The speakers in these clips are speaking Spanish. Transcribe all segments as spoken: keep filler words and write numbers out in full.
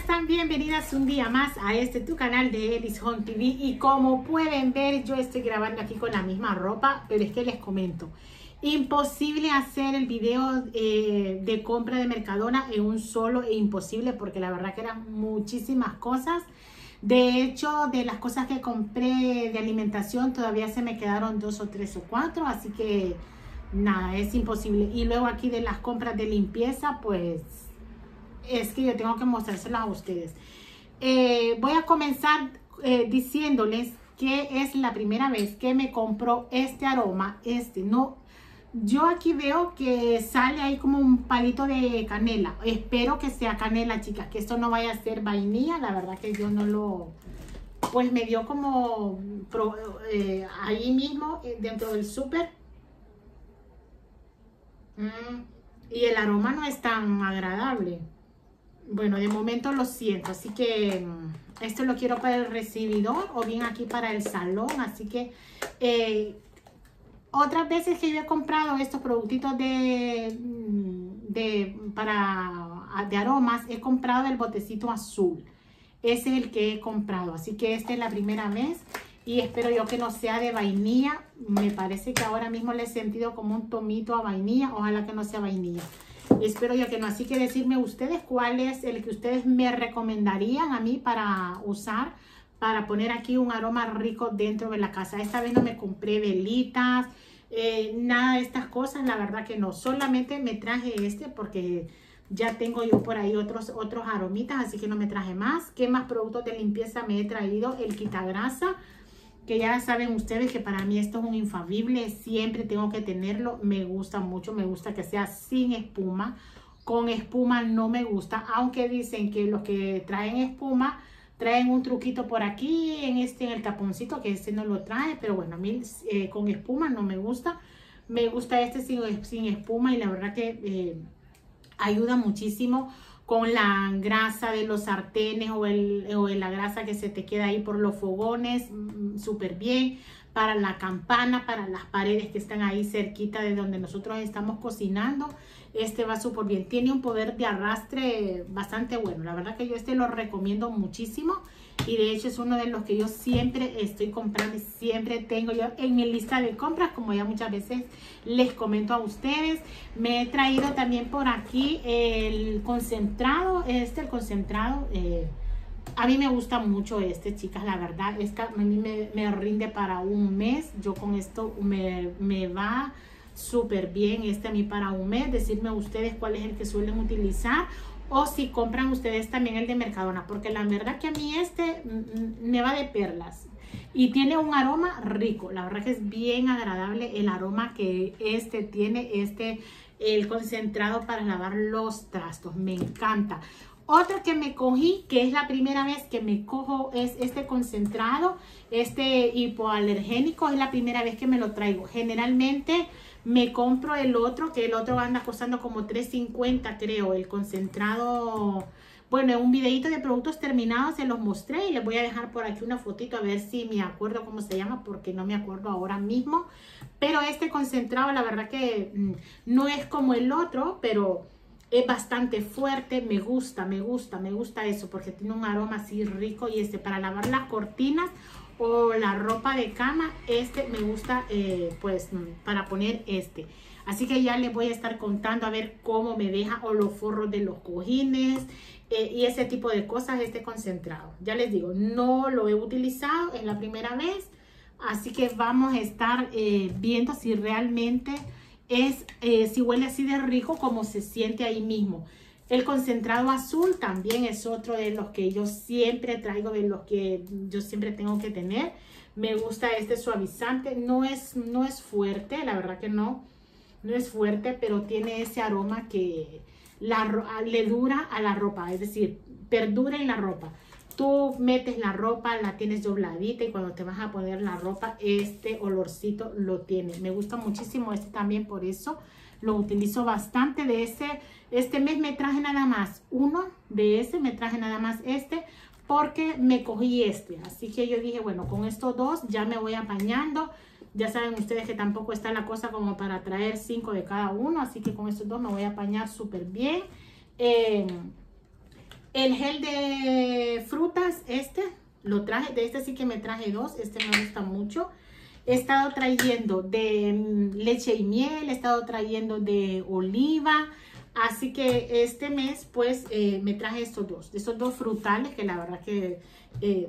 están? Bienvenidas un día más a este tu canal de Elis Home T V. Y como pueden ver, yo estoy grabando aquí con la misma ropa, pero es que les comento, imposible hacer el video eh, de compra de Mercadona en un solo, e imposible porque la verdad que eran muchísimas cosas. De hecho, de las cosas que compré de alimentación todavía se me quedaron dos o tres o cuatro, así que nada, es imposible. Y luego aquí de las compras de limpieza, pues es que yo tengo que mostrárselas a ustedes. Eh, voy a comenzar eh, diciéndoles que es la primera vez que me compró este aroma. Este no, yo aquí veo que sale ahí como un palito de canela. Espero que sea canela, chicas, que esto no vaya a ser vainilla. La verdad que yo no lo, pues me dio como pro, eh, ahí mismo eh, dentro del súper. Mm, y el aroma no es tan agradable. Bueno, de momento lo siento, así que esto lo quiero para el recibidor o bien aquí para el salón. Así que eh, otras veces que yo he comprado estos productitos de, de, para, de aromas, he comprado el botecito azul. Ese es el que he comprado, así que esta es la primera vez y espero yo que no sea de vainilla. Me parece que ahora mismo le he sentido como un tomito a vainilla, ojalá que no sea vainilla. Espero yo que no, así que decirme ustedes cuál es el que ustedes me recomendarían a mí para usar, para poner aquí un aroma rico dentro de la casa. Esta vez no me compré velitas, eh, nada de estas cosas, la verdad que no. Solamente me traje este porque ya tengo yo por ahí otros, otros aromitas, así que no me traje más. ¿Qué más productos de limpieza me he traído? El quitagrasa, que ya saben ustedes que para mí esto es un infalible, siempre tengo que tenerlo. Me gusta mucho, me gusta que sea sin espuma. Con espuma no me gusta, aunque dicen que los que traen espuma traen un truquito por aquí, en este, en el taponcito, que este no lo trae, pero bueno, a mí eh, con espuma no me gusta. Me gusta este sin, sin espuma y la verdad que eh, ayuda muchísimo con la grasa de los sartenes o, el, o la grasa que se te queda ahí por los fogones, súper bien. Para la campana, para las paredes que están ahí cerquita de donde nosotros estamos cocinando, este va súper bien. Tiene un poder de arrastre bastante bueno. La verdad que yo este lo recomiendo muchísimo y de hecho es uno de los que yo siempre estoy comprando y siempre tengo yo en mi lista de compras, como ya muchas veces les comento a ustedes. Me he traído también por aquí el concentrado, este el concentrado, eh, a mí me gusta mucho este, chicas, la verdad, esta a mí me, me rinde para un mes. Yo con esto me, me va súper bien este a mí para un mes. Decirme ustedes cuál es el que suelen utilizar o si compran ustedes también el de Mercadona, porque la verdad que a mí este me va de perlas y tiene un aroma rico. La verdad que es bien agradable el aroma que este tiene, este, el concentrado para lavar los trastos, me encanta. Otro que me cogí, que es la primera vez que me cojo, es este concentrado, este hipoalergénico, es la primera vez que me lo traigo. Generalmente me compro el otro, que el otro anda costando como tres cincuenta, creo, el concentrado. Bueno, en un videito de productos terminados se los mostré y les voy a dejar por aquí una fotito a ver si me acuerdo cómo se llama, porque no me acuerdo ahora mismo. Pero este concentrado, la verdad que mmm, no es como el otro, pero es bastante fuerte. Me gusta, me gusta, me gusta eso porque tiene un aroma así rico. Y este para lavar las cortinas o la ropa de cama, este me gusta eh, pues para poner este. Así que ya les voy a estar contando a ver cómo me deja, o los forros de los cojines eh, y ese tipo de cosas, este concentrado. Ya les digo, no lo he utilizado, es la primera vez. Así que vamos a estar eh, viendo si realmente es, eh, si huele así de rico como se siente ahí mismo. El concentrado azul también es otro de los que yo siempre traigo, de los que yo siempre tengo que tener. Me gusta este suavizante, no es, no es fuerte, la verdad que no, no es fuerte, pero tiene ese aroma que la, le dura a la ropa, es decir, perdura en la ropa. Tú metes la ropa, la tienes dobladita y cuando te vas a poner la ropa, este olorcito lo tiene. Me gusta muchísimo este también, por eso lo utilizo bastante. De ese, este mes me traje nada más uno de ese, me traje nada más este porque me cogí este. Así que yo dije, bueno, con estos dos ya me voy apañando. Ya saben ustedes que tampoco está la cosa como para traer cinco de cada uno, así que con estos dos me voy a apañar súper bien. Eh, El gel de frutas, este, lo traje, de este sí que me traje dos, este me gusta mucho. He estado trayendo de leche y miel, he estado trayendo de oliva. Así que este mes pues eh, me traje estos dos, estos dos frutales que la verdad que eh,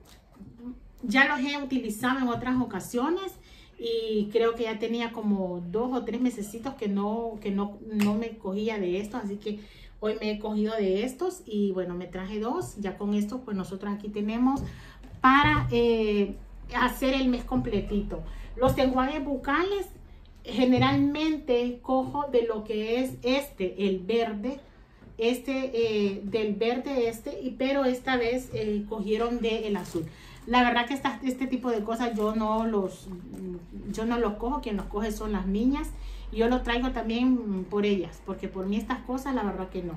ya los he utilizado en otras ocasiones. Y creo que ya tenía como dos o tres mesecitos que no, que no, no me cogía de estos. Así que hoy me he cogido de estos y bueno, me traje dos. Ya con estos pues nosotros aquí tenemos para eh, hacer el mes completito. Los enjuagues bucales generalmente cojo de lo que es este, el verde. Este, eh, del verde este, y, pero esta vez eh, cogieron del azul. La verdad que esta, este tipo de cosas yo no los yo no los cojo, quien los coge son las niñas. Y yo lo traigo también por ellas, porque por mí estas cosas la verdad que no.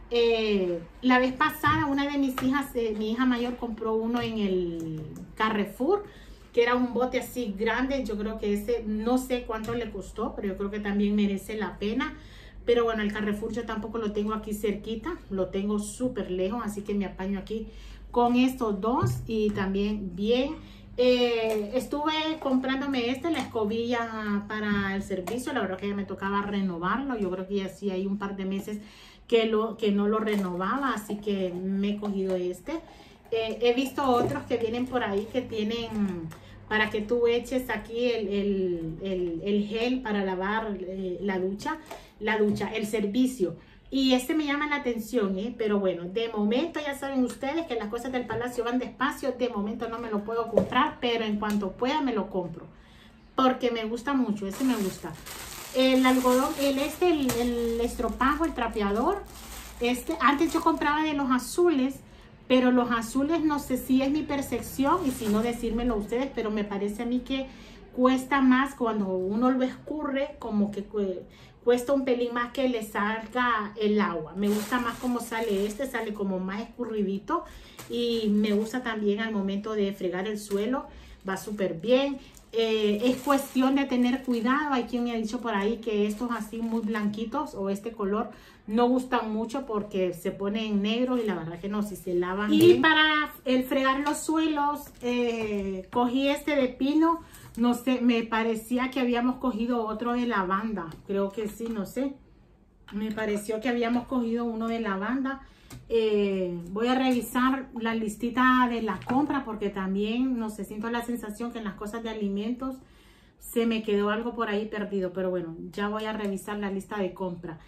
Eh, la vez pasada una de mis hijas, eh, mi hija mayor compró uno en el Carrefour, que era un bote así grande. Yo creo que ese, no sé cuánto le costó, pero yo creo que también merece la pena. Pero bueno, el Carrefour yo tampoco lo tengo aquí cerquita, lo tengo súper lejos, así que me apaño aquí con estos dos y también bien. Eh, estuve comprándome este, la escobilla para el servicio. La verdad que ya me tocaba renovarlo. Yo creo que ya sí hay un par de meses que, lo, que no lo renovaba, así que me he cogido este. Eh, he visto otros que vienen por ahí que tienen para que tú eches aquí el, el, el, el gel para lavar eh, la ducha, la ducha, el servicio. Y este me llama la atención, ¿eh? Pero bueno, de momento ya saben ustedes que las cosas del palacio van despacio. De momento no me lo puedo comprar, pero en cuanto pueda me lo compro. Porque me gusta mucho, ese me gusta. El algodón, el este, el, el estropajo, el trapeador. Este, antes yo compraba de los azules, pero los azules no sé si es mi percepción y si no decírmelo ustedes, pero me parece a mí que cuesta más cuando uno lo escurre, como que cuesta un pelín más que le salga el agua. Me gusta más como sale este, sale como más escurridito y me gusta también al momento de fregar el suelo, va súper bien. Eh, es cuestión de tener cuidado. Hay quien me ha dicho por ahí que estos así muy blanquitos o este color no gustan mucho porque se ponen negros y la verdad que no, si se lavan y bien. Para el fregar los suelos eh, cogí este de pino. No sé, me parecía que habíamos cogido otro de lavanda. Creo que sí, no sé. Me pareció que habíamos cogido uno de lavanda. Eh, voy a revisar la listita de la compra porque también, no sé, siento la sensación que en las cosas de alimentos se me quedó algo por ahí perdido. Pero bueno, ya voy a revisar la lista de compra.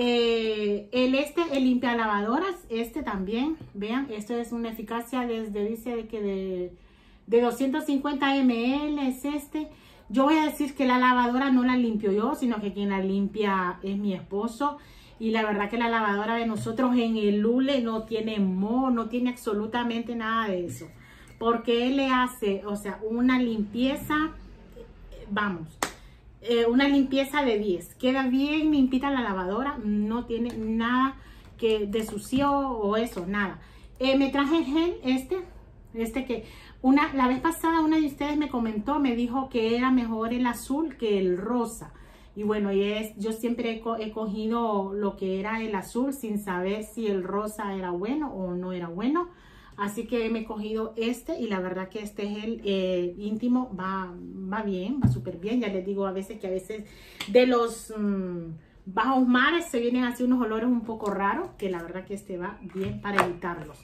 Eh, el este, el limpia lavadoras, este también, vean, esto es una eficacia desde, dice que de... de doscientos cincuenta mililitros es este. Yo voy a decir que la lavadora no la limpio yo, sino que quien la limpia es mi esposo. Y la verdad que la lavadora de nosotros en el hule no tiene moho, no tiene absolutamente nada de eso. Porque él le hace, o sea, una limpieza, vamos, eh, una limpieza de diez. Queda bien limpita la lavadora, no tiene nada que de sucio o eso, nada. Eh, me traje el gel este, este que... Una, la vez pasada una de ustedes me comentó, me dijo que era mejor el azul que el rosa. Y bueno, y es, yo siempre he, co he cogido lo que era el azul sin saber si el rosa era bueno o no era bueno. Así que me he cogido este y la verdad que este gel eh, íntimo va, va bien, va súper bien. Ya les digo a veces que a veces de los mmm, bajos mares se vienen así unos olores un poco raros, que la verdad que este va bien para evitarlos.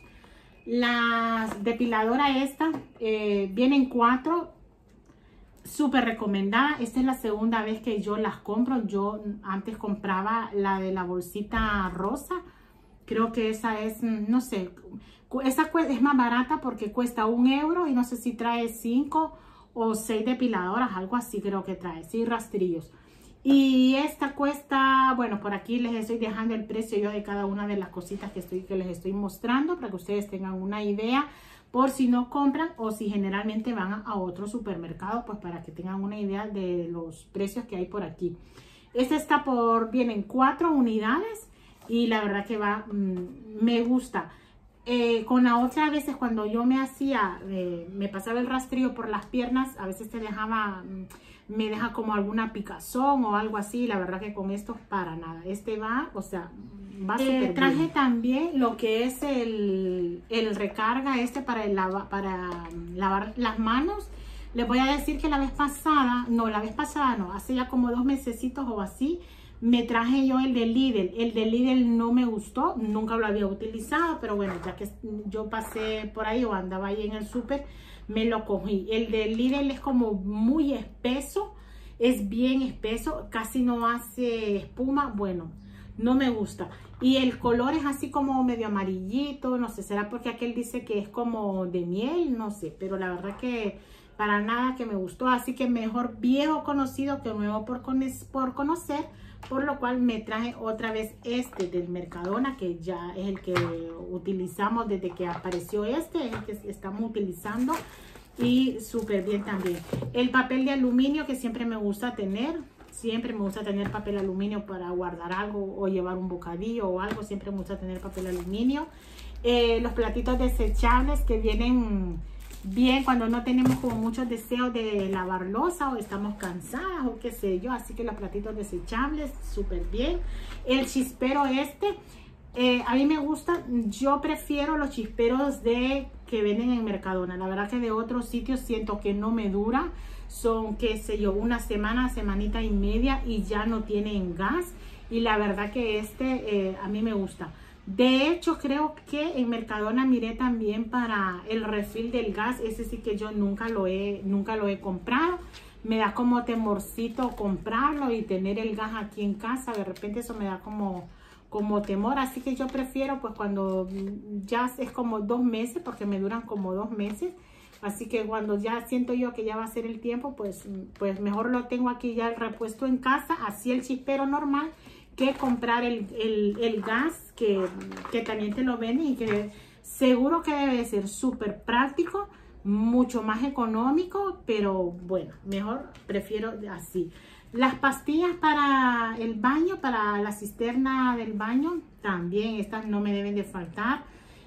La depiladora esta eh, vienen cuatro, súper recomendada. Esta es la segunda vez que yo las compro. Yo antes compraba la de la bolsita rosa. Creo que esa es, no sé, esa es más barata porque cuesta un euro y no sé si trae cinco o seis depiladoras, algo así creo que trae, sí, rastrillos. Y esta cuesta, bueno, por aquí les estoy dejando el precio yo de cada una de las cositas que, estoy, que les estoy mostrando para que ustedes tengan una idea por si no compran o si generalmente van a, a otro supermercado, pues para que tengan una idea de los precios que hay por aquí. Este está por, vienen cuatro unidades y la verdad que va, mmm, me gusta. Eh, con la otra a veces cuando yo me hacía, eh, me pasaba el rastrillo por las piernas, a veces te dejaba... Mmm, me deja como alguna picazón o algo así. La verdad que con esto para nada. Este va, o sea, va súper bien. Traje también lo que es el, el recarga este para, el lava, para lavar las manos. Les voy a decir que la vez pasada, no, la vez pasada no, hace ya como dos mesecitos o así, me traje yo el de Lidl. El de Lidl no me gustó, nunca lo había utilizado, pero bueno, ya que yo pasé por ahí o andaba ahí en el súper, me lo cogí. El de Lidl es como muy espeso, es bien espeso, casi no hace espuma, bueno, no me gusta. Y el color es así como medio amarillito, no sé, será porque aquel dice que es como de miel, no sé, pero la verdad que para nada que me gustó, así que mejor viejo conocido que nuevo por, por conocer, por lo cual me traje otra vez este del Mercadona, que ya es el que utilizamos desde que apareció este, es el que estamos utilizando y súper bien también. El papel de aluminio que siempre me gusta tener, siempre me gusta tener papel aluminio para guardar algo o llevar un bocadillo o algo, siempre me gusta tener papel aluminio. Eh, los platitos desechables que vienen bien cuando no tenemos como muchos deseos de lavar loza o estamos cansadas o qué sé yo, así que los platitos desechables súper bien. El chispero este, eh, a mí me gusta, yo prefiero los chisperos de que venden en Mercadona. La verdad que de otros sitios siento que no me dura, son qué sé yo, una semana, semanita y media y ya no tienen gas, y la verdad que este eh, a mí me gusta. De hecho, creo que en Mercadona miré también para el refil del gas. Ese sí que yo nunca lo he, nunca lo he comprado. Me da como temorcito comprarlo y tener el gas aquí en casa. De repente eso me da como, como temor. Así que yo prefiero pues cuando ya es como dos meses, porque me duran como dos meses. Así que cuando ya siento yo que ya va a ser el tiempo, pues, pues mejor lo tengo aquí ya el repuesto en casa. Así el chispero normal, que comprar el, el, el gas que, que también te lo venden y que seguro que debe ser súper práctico, mucho más económico, pero bueno, mejor prefiero así. Las pastillas para el baño, para la cisterna del baño, también estas no me deben de faltar.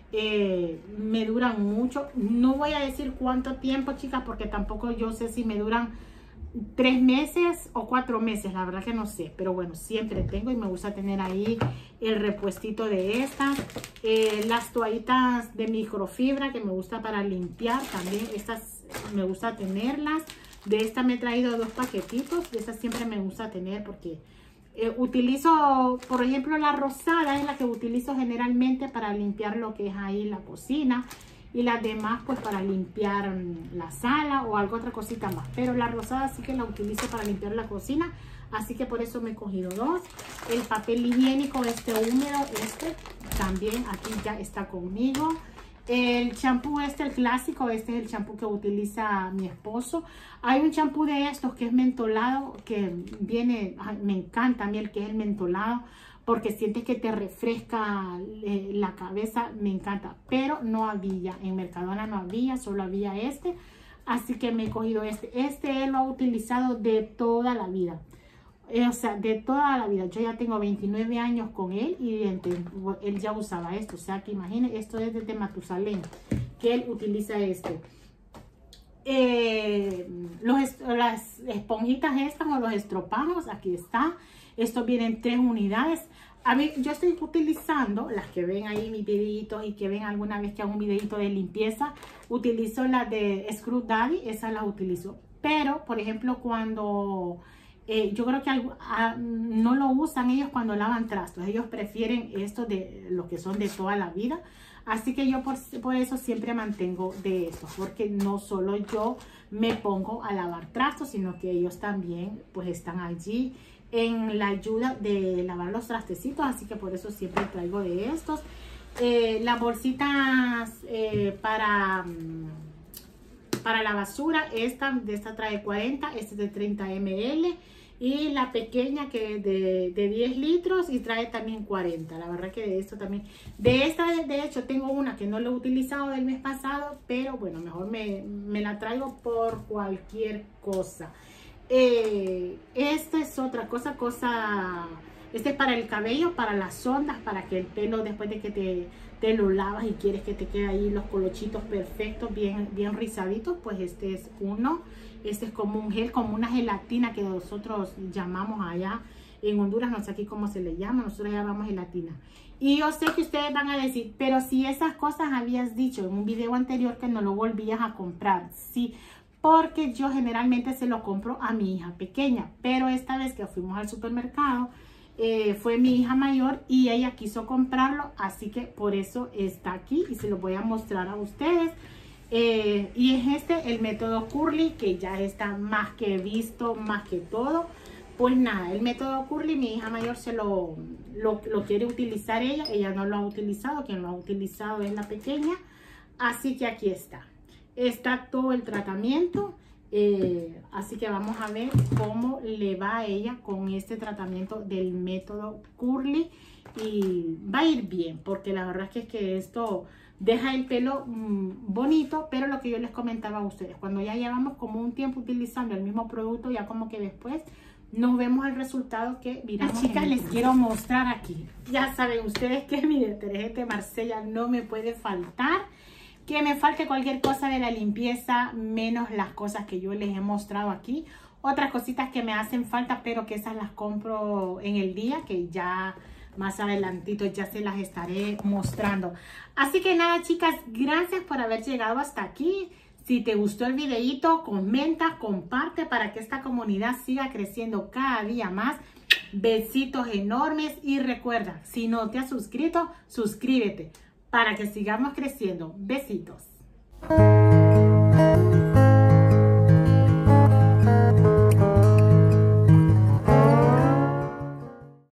Eh, me duran mucho, no voy a decir cuánto tiempo, chicas, porque tampoco yo sé si me duran tres meses o cuatro meses, la verdad que no sé, pero bueno, siempre tengo y me gusta tener ahí el repuestito de estas. Eh, las toallitas de microfibra que me gusta para limpiar, también estas me gusta tenerlas. De esta me he traído dos paquetitos, de estas siempre me gusta tener porque eh, utilizo, por ejemplo, la rosada es la que utilizo generalmente para limpiar lo que es ahí la cocina. Y las demás pues para limpiar la sala o algo otra cosita más. Pero la rosada sí que la utilizo para limpiar la cocina. Así que por eso me he cogido dos. El papel higiénico este húmedo, este también aquí ya está conmigo. El champú este, el clásico, este es el champú que utiliza mi esposo. Hay un champú de estos que es mentolado, que viene, me encanta a mí el que es el mentolado, porque sientes que te refresca eh, la cabeza, me encanta. Pero no había, en Mercadona no había, solo había este. Así que me he cogido este. Este él lo ha utilizado de toda la vida. Eh, o sea, de toda la vida. Yo ya tengo veintinueve años con él y él, él ya usaba esto. O sea, que imagínense, esto es desde Matusalén, que él utiliza esto. Eh, los, las esponjitas estas o los estropajos, aquí está. Estos vienen tres unidades. A mí, yo estoy utilizando las que ven ahí mis videitos y que ven alguna vez que hago un videito de limpieza. Utilizo las de Scrub Daddy, esas las utilizo. Pero, por ejemplo, cuando eh, yo creo que algo, a, no lo usan ellos cuando lavan trastos. Ellos prefieren esto de lo que son de toda la vida. Así que yo por, por eso siempre mantengo de estos. Porque no solo yo me pongo a lavar trastos, sino que ellos también pues están allí en la ayuda de lavar los trastecitos, así que por eso siempre traigo de estos. Eh, las bolsitas eh, para, para la basura, esta de esta trae cuarenta, esta es de treinta mililitros, y la pequeña que es de, de diez litros y trae también cuarenta. La verdad que de esto también, de esta de, de hecho tengo una que no lo he utilizado del mes pasado, pero bueno, mejor me, me la traigo por cualquier cosa. Eh, esta es otra cosa, cosa, este es para el cabello, para las ondas, para que el pelo después de que te, te lo lavas y quieres que te quede ahí los colochitos perfectos, bien, bien rizaditos, pues este es uno. Este es como un gel, como una gelatina que nosotros llamamos allá En Honduras no sé aquí cómo se le llama, nosotros llamamos gelatina. Y yo sé que ustedes van a decir, pero si esas cosas habías dicho en un video anterior que no lo volvías a comprar. Sí, porque yo generalmente se lo compro a mi hija pequeña, pero esta vez que fuimos al supermercado, eh, fue mi hija mayor y ella quiso comprarlo, así que por eso está aquí y se lo voy a mostrar a ustedes. Eh, y es este el método Curly, que ya está más que visto, más que todo. Pues nada, el método Curly, mi hija mayor se lo, lo, lo quiere utilizar ella, ella no lo ha utilizado, quien lo ha utilizado es la pequeña, así que aquí está. Está todo el tratamiento, eh, así que vamos a ver cómo le va a ella con este tratamiento del método Curly. Y va a ir bien, porque la verdad es que, es que esto deja el pelo mmm, bonito, pero lo que yo les comentaba a ustedes, cuando ya llevamos como un tiempo utilizando el mismo producto, ya como que después nos vemos el resultado que miramos. Chicas, les quiero mostrar aquí. Ya saben ustedes que mi detergente Marsella no me puede faltar. Que me falte cualquier cosa de la limpieza, menos las cosas que yo les he mostrado aquí. Otras cositas que me hacen falta, pero que esas las compro en el día, que ya más adelantito ya se las estaré mostrando. Así que nada, chicas, gracias por haber llegado hasta aquí. Si te gustó el videito, comenta, comparte para que esta comunidad siga creciendo cada día más. Besitos enormes y recuerda, si no te has suscrito, suscríbete para que sigamos creciendo. Besitos.